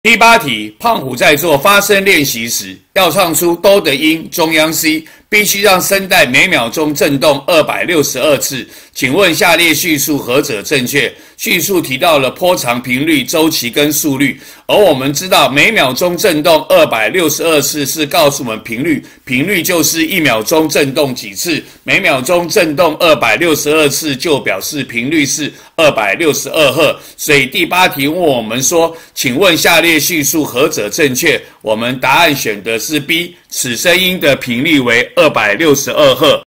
第8题，胖虎在做发声练习时，要唱出哆的音，中央 C， 必须让声带每秒钟振动262次。请问下列叙述何者正确？叙述提到了波长、频率、周期跟速率，而我们知道每秒钟振动262次是告诉我们频率，频率就是1秒钟振动几次，每秒钟振动262次就表示频率是262赫。所以第8题问我们说，请问下列叙述何者正确？我们答案选的是 B， 此声音的频率为262赫。